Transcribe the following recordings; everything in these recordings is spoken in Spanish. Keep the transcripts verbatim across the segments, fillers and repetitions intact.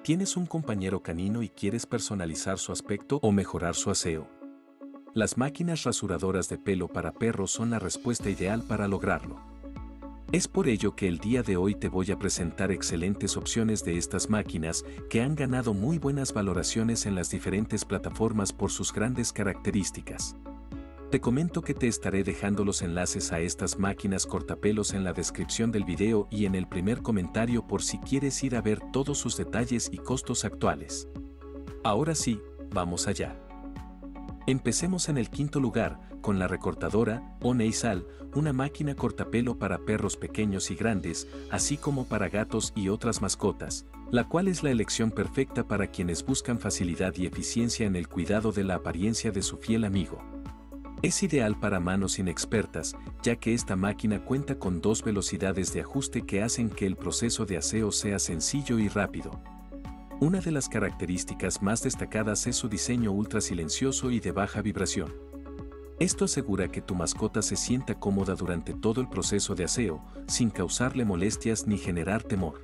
¿Tienes un compañero canino y quieres personalizar su aspecto o mejorar su aseo? Las máquinas rasuradoras de pelo para perros son la respuesta ideal para lograrlo. Es por ello que el día de hoy te voy a presentar excelentes opciones de estas máquinas que han ganado muy buenas valoraciones en las diferentes plataformas por sus grandes características. Te comento que te estaré dejando los enlaces a estas máquinas cortapelos en la descripción del video y en el primer comentario por si quieres ir a ver todos sus detalles y costos actuales. Ahora sí, vamos allá. Empecemos en el quinto lugar, con la recortadora O-Nasal, una máquina cortapelo para perros pequeños y grandes, así como para gatos y otras mascotas, la cual es la elección perfecta para quienes buscan facilidad y eficiencia en el cuidado de la apariencia de su fiel amigo. Es ideal para manos inexpertas, ya que esta máquina cuenta con dos velocidades de ajuste que hacen que el proceso de aseo sea sencillo y rápido. Una de las características más destacadas es su diseño ultra silencioso y de baja vibración. Esto asegura que tu mascota se sienta cómoda durante todo el proceso de aseo, sin causarle molestias ni generar temor.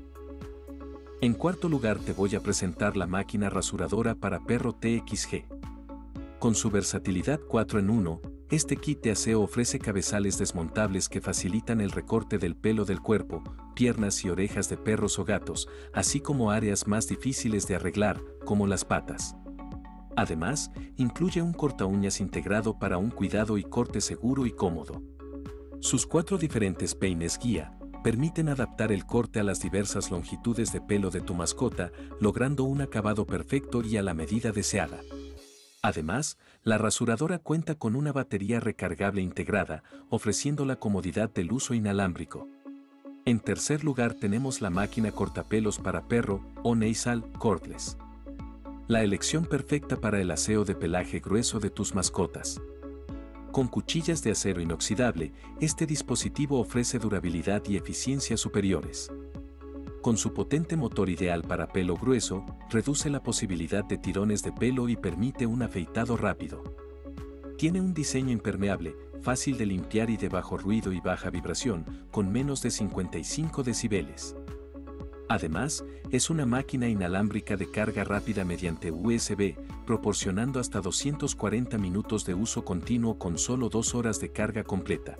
En cuarto lugar te voy a presentar la máquina rasuradora para perro T X G. Con su versatilidad cuatro en uno, este kit de aseo ofrece cabezales desmontables que facilitan el recorte del pelo del cuerpo, piernas y orejas de perros o gatos, así como áreas más difíciles de arreglar, como las patas. Además, incluye un cortaúñas integrado para un cuidado y corte seguro y cómodo. Sus cuatro diferentes peines guía permiten adaptar el corte a las diversas longitudes de pelo de tu mascota, logrando un acabado perfecto y a la medida deseada. Además, la rasuradora cuenta con una batería recargable integrada, ofreciendo la comodidad del uso inalámbrico. En tercer lugar tenemos la máquina cortapelos para perro O-Nasal Cordless. La elección perfecta para el aseo de pelaje grueso de tus mascotas. Con cuchillas de acero inoxidable, este dispositivo ofrece durabilidad y eficiencia superiores. Con su potente motor ideal para pelo grueso, reduce la posibilidad de tirones de pelo y permite un afeitado rápido. Tiene un diseño impermeable, fácil de limpiar y de bajo ruido y baja vibración, con menos de cincuenta y cinco decibeles. Además, es una máquina inalámbrica de carga rápida mediante U S B, proporcionando hasta doscientos cuarenta minutos de uso continuo con solo dos horas de carga completa.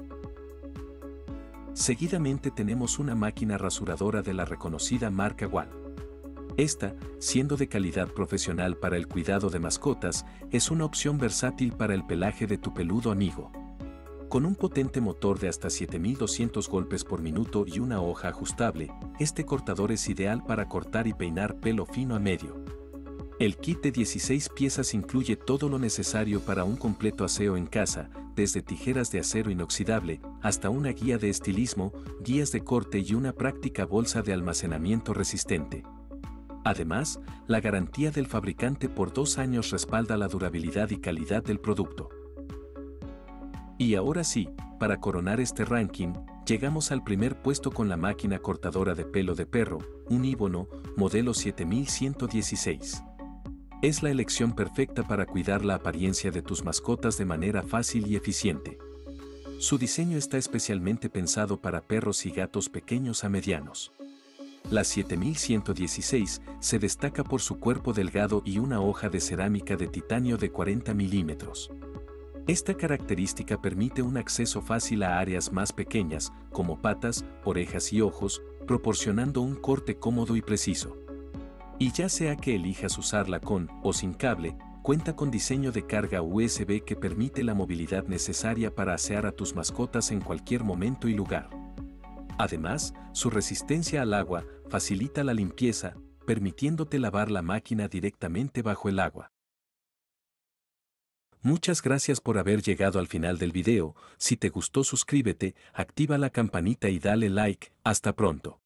Seguidamente tenemos una máquina rasuradora de la reconocida marca Wahl. Esta, siendo de calidad profesional para el cuidado de mascotas, es una opción versátil para el pelaje de tu peludo amigo. Con un potente motor de hasta siete mil doscientos golpes por minuto y una hoja ajustable, este cortador es ideal para cortar y peinar pelo fino a medio. El kit de dieciséis piezas incluye todo lo necesario para un completo aseo en casa, desde tijeras de acero inoxidable hasta una guía de estilismo, guías de corte y una práctica bolsa de almacenamiento resistente. Además, la garantía del fabricante por dos años respalda la durabilidad y calidad del producto. Y ahora sí, para coronar este ranking, llegamos al primer puesto con la máquina cortadora de pelo de perro, un Ibono, modelo siete mil ciento dieciséis. Es la elección perfecta para cuidar la apariencia de tus mascotas de manera fácil y eficiente. Su diseño está especialmente pensado para perros y gatos pequeños a medianos. La siete mil ciento dieciséis se destaca por su cuerpo delgado y una hoja de cerámica de titanio de cuarenta milímetros. Esta característica permite un acceso fácil a áreas más pequeñas, como patas, orejas y ojos, proporcionando un corte cómodo y preciso. Y ya sea que elijas usarla con o sin cable, cuenta con diseño de carga U S B que permite la movilidad necesaria para asear a tus mascotas en cualquier momento y lugar. Además, su resistencia al agua facilita la limpieza, permitiéndote lavar la máquina directamente bajo el agua. Muchas gracias por haber llegado al final del video. Si te gustó, suscríbete, activa la campanita y dale like. Hasta pronto.